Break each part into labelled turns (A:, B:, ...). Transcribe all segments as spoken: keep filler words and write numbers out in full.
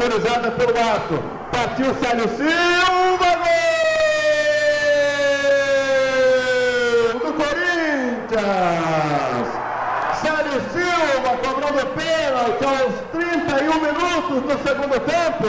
A: autorizada pelo ato. Partiu Célio Silva, gol do Corinthians. Célio Silva cobrando pênalti aos trinta e um minutos do segundo tempo.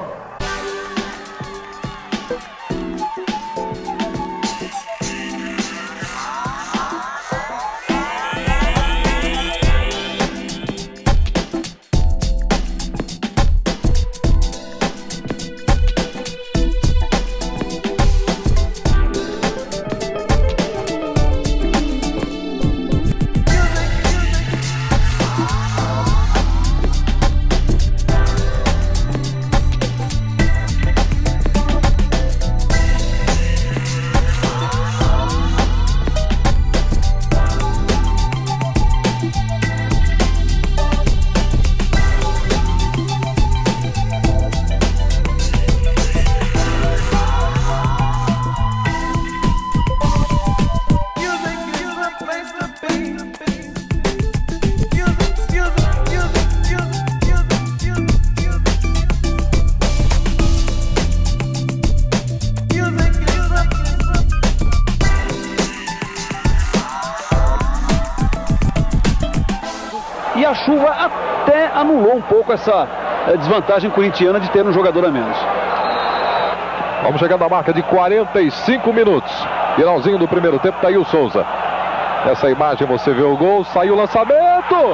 B: E a chuva até anulou um pouco essa desvantagem corintiana de ter um jogador a menos.
C: Vamos chegando à marca de quarenta e cinco minutos. Finalzinho do primeiro tempo, tá aí o Souza. Nessa imagem você vê o gol, saiu o lançamento. Gol!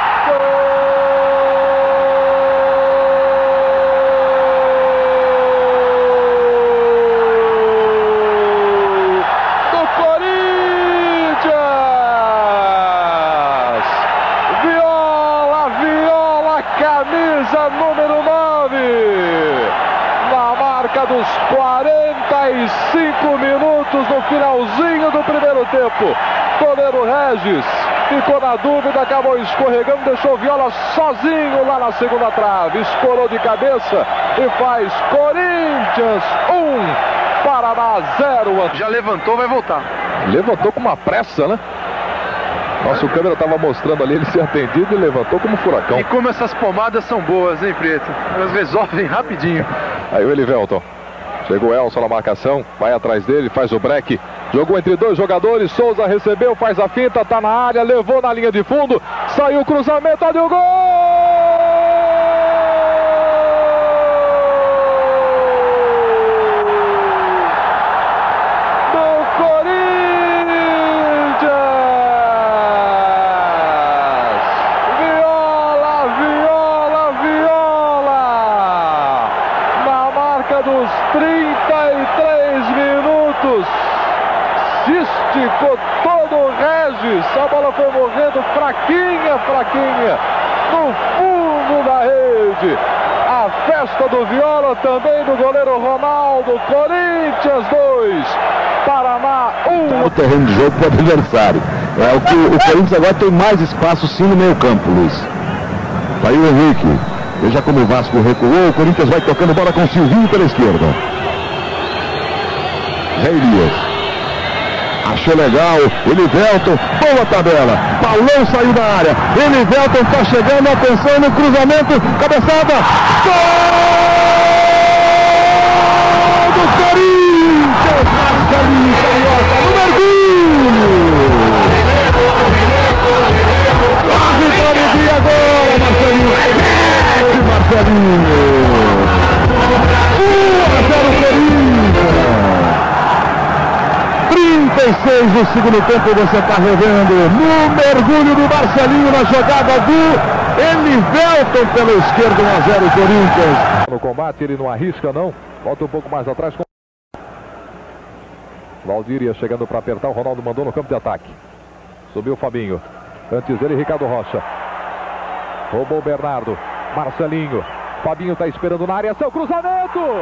C: Camisa número nove, na marca dos quarenta e cinco minutos no finalzinho do primeiro tempo. Goleiro Regis ficou na dúvida, acabou escorregando, deixou o Viola sozinho lá na segunda trave, escorou de cabeça e faz Corinthians um, Paraná zero.
D: Já levantou, vai voltar.
C: Levantou com uma pressa, né? Nosso câmera estava mostrando ali ele ser atendido e levantou como furacão.
D: E como essas pomadas são boas, hein, Preto? Elas resolvem rapidinho.
C: Aí o Elivelton. Chegou o Elson na marcação, vai atrás dele, faz o break. Jogou entre dois jogadores, Souza recebeu, faz a finta, tá na área, levou na linha de fundo, saiu o cruzamento, olha o gol! Dos trinta e três minutos, se esticou todo o Regis, a bola foi morrendo fraquinha, fraquinha, no fundo da rede. A festa do Viola, também do goleiro Ronaldo. Corinthians dois, Paraná um.
E: O terreno de jogo para o adversário. É, o, que, o Corinthians agora tem mais espaço sim no meio campo, Luiz. Tá aí o Henrique. Veja como o Vasco recuou, o Corinthians vai tocando bola com o Silvinho pela esquerda. Zé Elias. Achou legal, Elivelton, boa tabela. Paulão saiu da área, Elivelton está chegando, atenção no cruzamento, cabeçada. Gol do Corinthians! Marcelinho Carioca, no mergulho! Quase para o dia agora, Marcelinho! Marcelinho! um a zero Corinthians! trinta e seis do segundo tempo, você está revendo no mergulho do Marcelinho na jogada do Elivelton pela esquerda, um a zero Corinthians.
C: No combate ele não arrisca não, volta um pouco mais atrás. Valdir ia chegando para apertar, o Ronaldo mandou no campo de ataque. Subiu o Fabinho, antes dele Ricardo Rocha. Roubou o Bernardo, Marcelinho, Fabinho está esperando na área, seu cruzamento! Gol!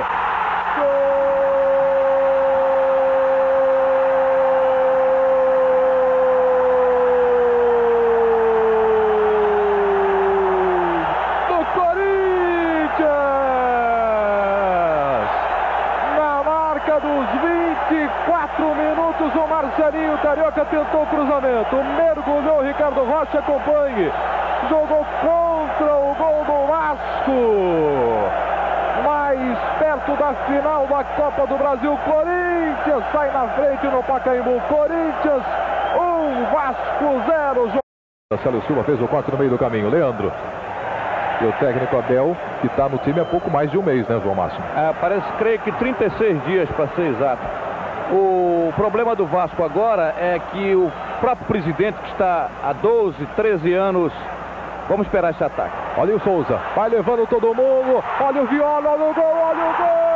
C: dos vinte e quatro minutos, o Marcelinho Carioca tentou o cruzamento, mergulhou, Ricardo Rocha acompanhe, jogou contra o gol do Vasco, mais perto da final da Copa do Brasil. Corinthians sai na frente no Pacaembu, Corinthians um, Vasco zero. Marcelo Silva fez o corte no meio do caminho, Leandro. E o técnico Abel, que está no time há pouco mais de um mês, né, João Márcio?
B: É, parece, creio que trinta e seis dias, para ser exato. O problema do Vasco agora é que o próprio presidente, que está há doze, treze anos, vamos esperar esse ataque.
C: Olha o Souza, vai levando todo mundo, olha o Viola, olha o gol, olha o gol!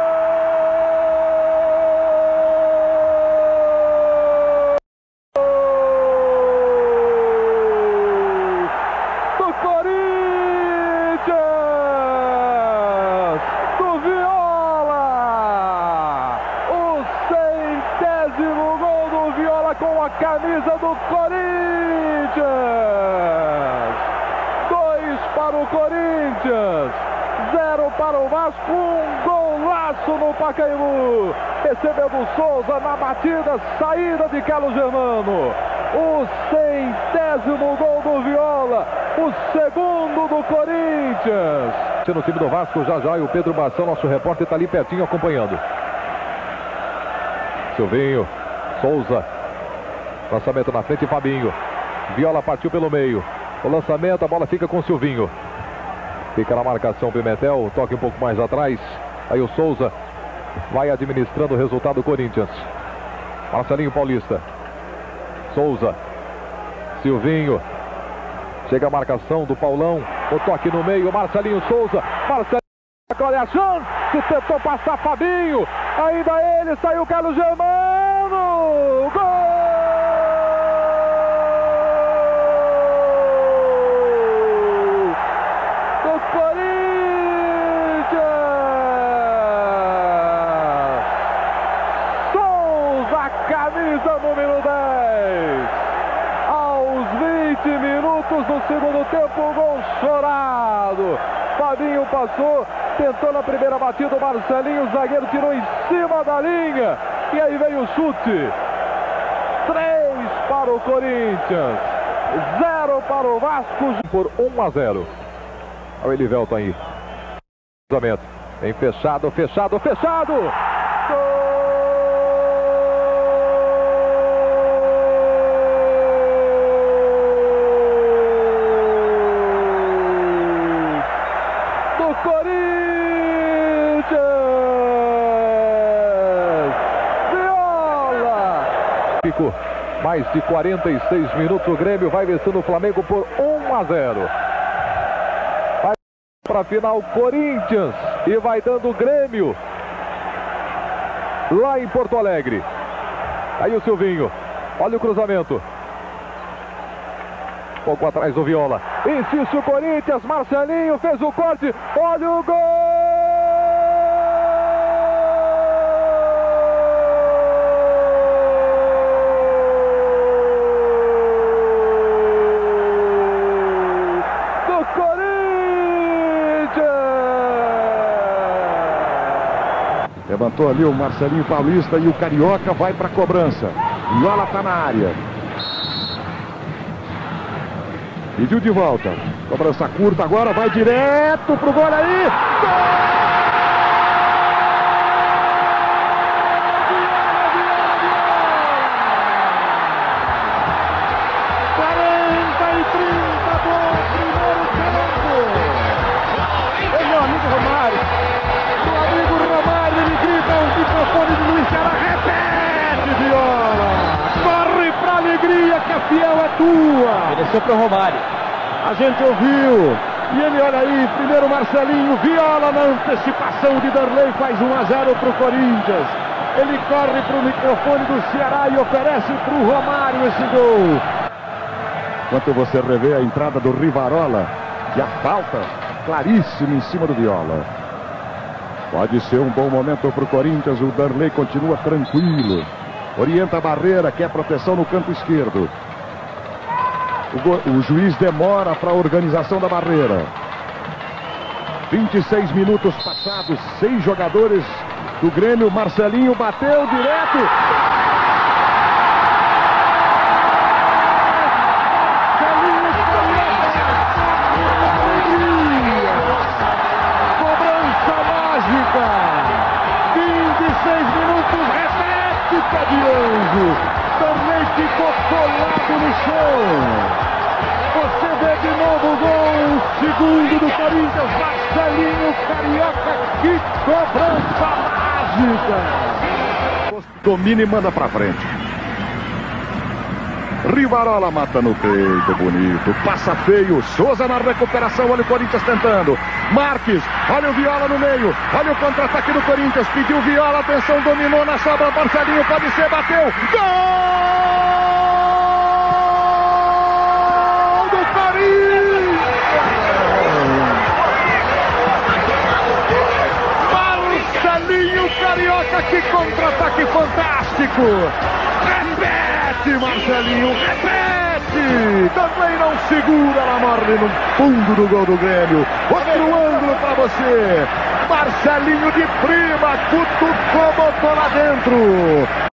C: Com a camisa do Corinthians, dois para o Corinthians, zero para o Vasco, um golaço no Pacaembu, recebeu do Souza na batida, saída de Carlos Germano, o centésimo gol do Viola, o segundo do Corinthians. No time do Vasco, já já, e o Pedro Bação, nosso repórter, está ali pertinho acompanhando. Silvinho, Souza, lançamento na frente, Fabinho. Viola partiu pelo meio. O lançamento, a bola fica com o Silvinho. Fica na marcação Pimentel, toque um pouco mais atrás. Aí o Souza vai administrando o resultado do Corinthians. Marcelinho Paulista. Souza. Silvinho. Chega a marcação do Paulão. O toque no meio, Marcelinho Souza. Marcelinho, olha a chance. Tentou passar Fabinho. Ainda ele, saiu Carlos Germano. Gol! Camisa número dez, aos vinte minutos do segundo tempo, o gol chorado. Fabinho passou, tentou na primeira batida, o Marcelinho, o zagueiro tirou em cima da linha, e aí veio o chute. Três para o Corinthians, zero para o Vasco, por um a zero. Olha o Elivelton aí, cruzamento, bem fechado, fechado, fechado. Gol! Mais de quarenta e seis minutos, o Grêmio vai vencendo o Flamengo por um a zero. Vai para a final Corinthians e vai dando o Grêmio lá em Porto Alegre. Aí o Silvinho, olha o cruzamento. Pouco atrás do Viola. Insiste o Corinthians, Marcelinho fez o corte, olha o gol!
E: Levantou ali o Marcelinho Paulista e o Carioca vai para a cobrança. Viola está na área. Pediu de volta. Cobrança curta agora, vai direto pro gol aí. Gol!
A: Fiel é tua.
B: Mereceu para o Romário.
A: A gente ouviu. E ele, olha aí, primeiro Marcelinho, Viola na antecipação de Darley, faz um a zero para o Corinthians. Ele corre para o microfone do Ceará e oferece para o Romário esse gol.
E: Enquanto você revê a entrada do Rivarola, e a falta claríssima em cima do Viola. Pode ser um bom momento para o Corinthians, o Darley continua tranquilo. Orienta a barreira, quer proteção no canto esquerdo. O, o juiz demora para a organização da barreira. vinte e seis minutos passados, seis jogadores do Grêmio. Marcelinho bateu direto.
A: colado no chão. Você vê de novo o gol, segundo do Corinthians, Marcelinho Carioca, que cobrança mágica.
E: Domina e manda pra frente. Rivarola mata no peito, bonito. Passa feio. Souza na recuperação. Olha o Corinthians tentando. Marques, olha o Viola no meio. Olha o contra-ataque do Corinthians. Pediu Viola, atenção, dominou na sobra. Marcelinho pode ser, bateu. Gol do Corinthians! Marcelinho Carioca, que contra-ataque fantástico. Repete, Marcelinho, repete! Também não segura, ela morre no fundo do gol do Grêmio. Outro ângulo para você. Marcelinho de prima, cutucou, botou lá dentro.